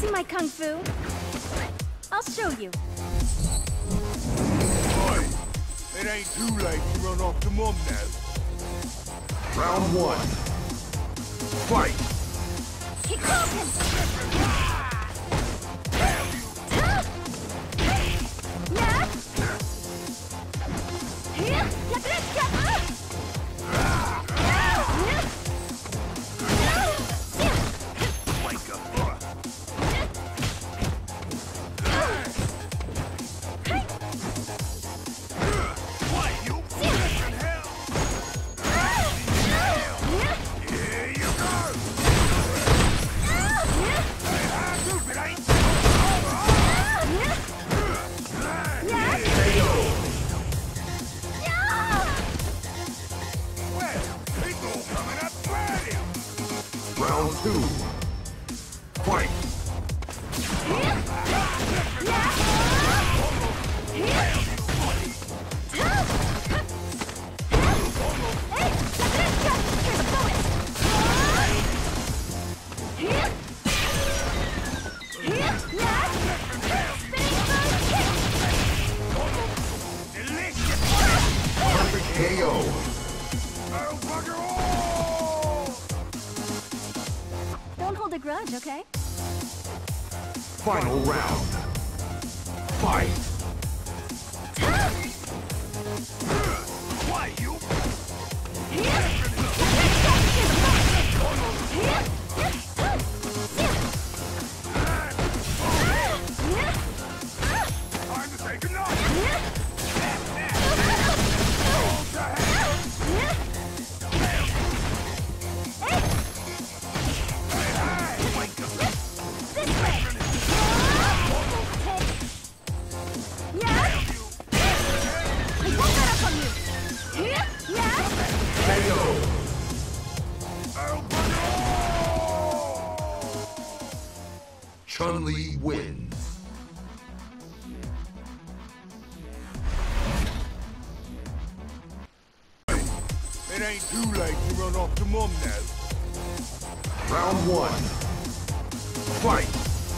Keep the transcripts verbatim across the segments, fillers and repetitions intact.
see my kung fu? I'll show you. Boy, it ain't too late to run off to Mum now. Round one. Fight! He caught him! Round two. Fight! Perfect K O. Don't hold a grudge, okay? Final round. Fight! Why, you? Time to say goodnight! Chun-Li wins. It ain't too late to run off to Mum now. Round one. Fight!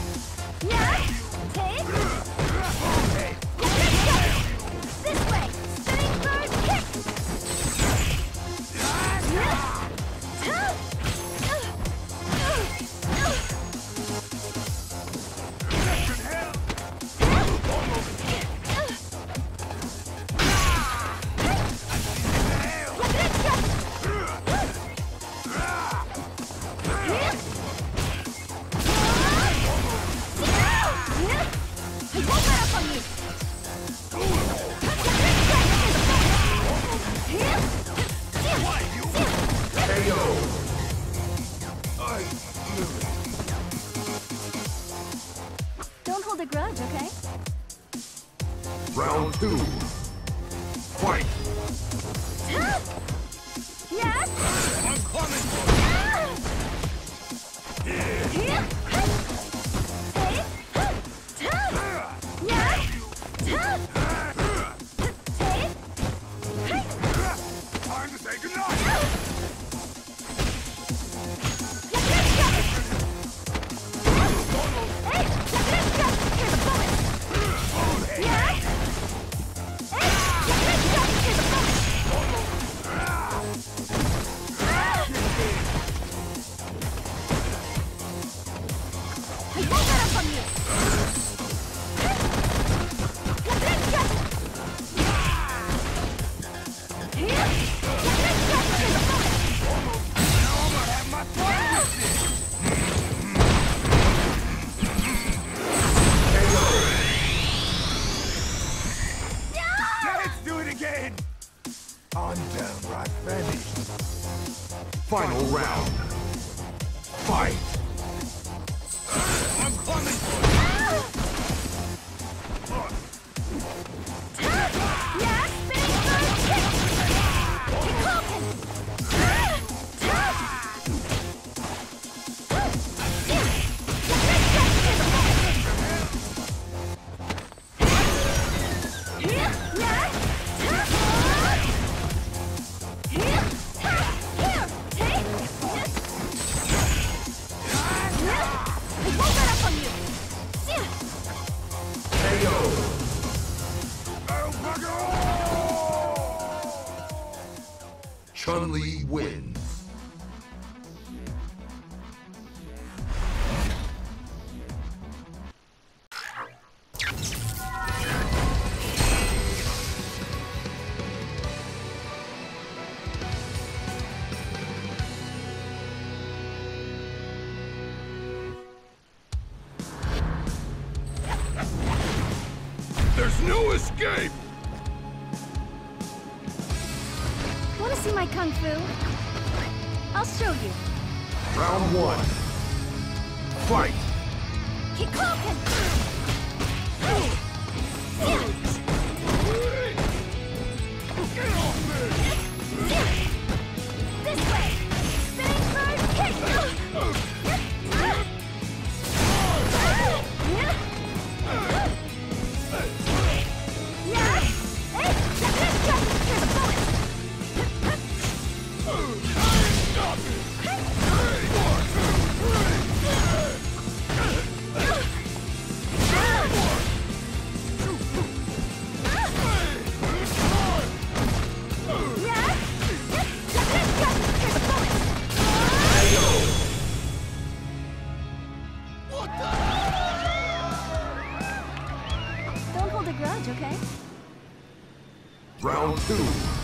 This way! Spinning bird kick! Don't hold a grudge, okay? Round two. Fight! Yes! I'm coming for you! Time to say goodnight! I'm downright finished. Final round. Fight! I'm coming for you! Here, take! Chun-Li wins. There's no escape! Want to see my kung fu? I'll show you. Round one. Fight! Keep clocking! Get off me! This way! Spinning bird kick! Yeah! Hey! Here's a bonus! Stop it! Three, one, two, Don't hold a grudge, okay? Round two.